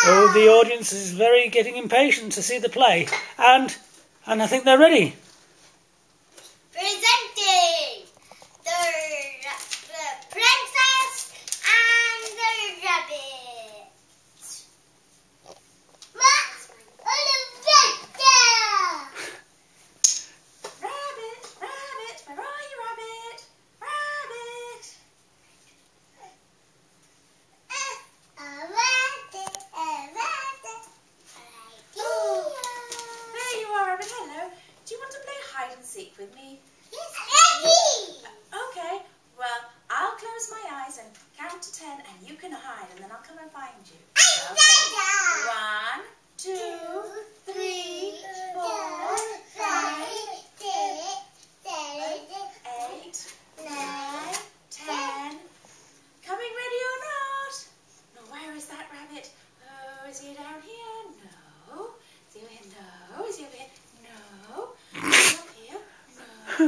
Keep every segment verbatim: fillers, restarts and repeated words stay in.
Oh, the audience is very getting impatient to see the play, and and I think they're ready. Presenting the, the princess and the rabbit. What's an adventure? Rabbit, rabbit, where are you, rabbit? Rabbit. A rabbit, a rabbit. Oh, there you are, rabbit. Hello. Do you want to play hide and seek with me? Yes, ready. Okay. Well, I'll close my eyes and count to ten, and you can hide, and then I'll come and find you. Okay. One, two, three, four, five, eight, nine, ten. Coming ready or not? No, where is that rabbit? Oh, is he down here? No. Is he over here? No. Is he over here? No. Is he up here? No.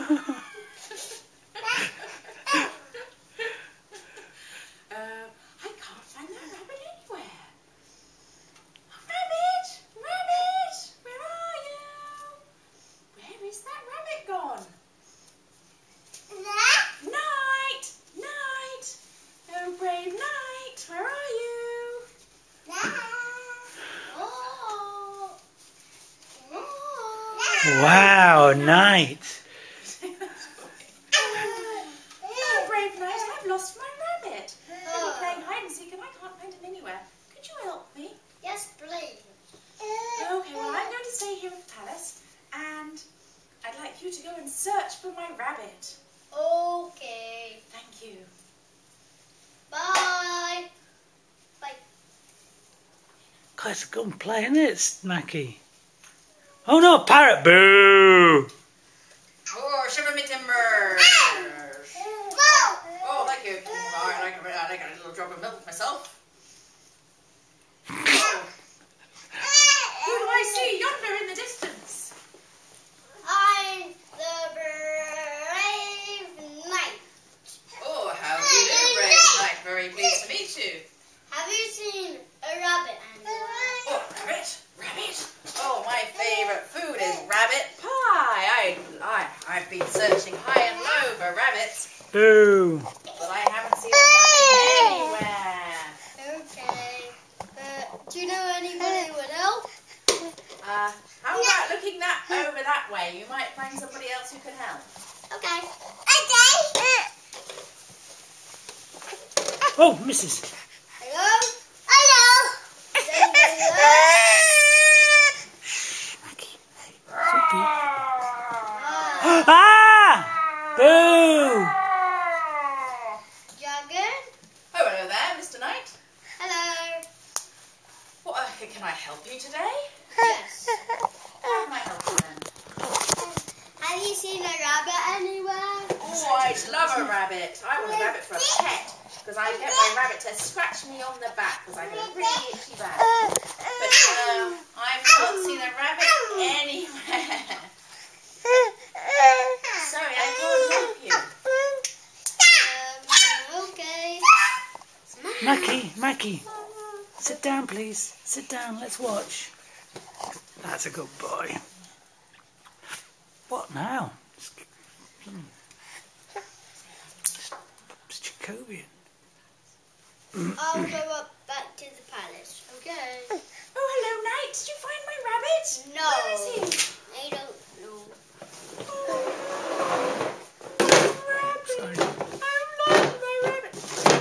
uh, I can't find that rabbit anywhere. Rabbit! Rabbit! Where are you? Where is that rabbit gone? Night! Night! Oh, brave night! Where are you? Wow, night. Oh, brave night, I've lost my rabbit. I've been playing hide and seek and I can't find him anywhere. Could you help me? Yes, please. Okay, well, I'm going to stay here at the palace and I'd like you to go and search for my rabbit. Okay. Thank you. Bye. Bye. Guys, go and play, isn't it, Mackie? Oh no, parrot! Boo! Oh, shiver me timbers. Oh, thank you. Oh, I like, I like a little drop of milk myself. Oh. Who do I see yonder in the distance? I'm the brave knight. Oh, how do you do, brave knight? Very pleased to meet you. Have you seen a rabbit? Oh, rabbit, rabbit. Oh, my favourite food is rabbit pie. I, I, I've been searching high and low for rabbits, Boo! but I haven't seen a rabbit anywhere. Okay. Uh, do you know anybody who would help? Uh, how about looking that over that way? You might find somebody else who can help. Okay. Okay. Oh, missus Hello? Hello? Is anybody there? Mackie, hey. Ah. Ah! Boo! Dragon? Oh, hello there, Mister Knight. Hello. What, uh, can I help you today? Yes. How can I help you then? Have you seen a rabbit anywhere? Oh, I'd love a rabbit. I want a rabbit for a pet because I get my rabbit to scratch me on the back because I get a really itchy back. But uh, I've not seen a rabbit anywhere. Sorry, I can't help you. Um, okay. Mackie, Mackie, sit down, please. Sit down. Let's watch. That's a good boy. What now? Hmm. It's Jacobian. I'll go up back to the palace, okay? Oh, hello, Knight. Did you find my rabbit? No. Where is he? I don't know. Sorry. I've lost my rabbit.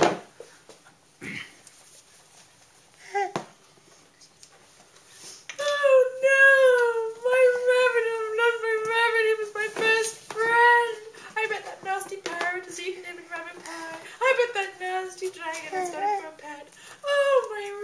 Oh no! My rabbit! I've lost my rabbit! He was my best friend! I bet that nasty parrot has eaten him in rabbit pie. I bet that nasty dragon has got him for a pet. Oh, my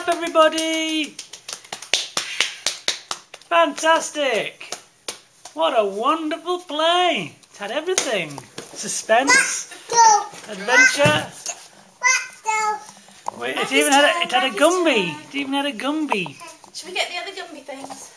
job, everybody! Fantastic! What a wonderful play! It had everything. Suspense, adventure. Wait, it even had a, it had a Gumby. It even had a Gumby. Should we get the other Gumby things?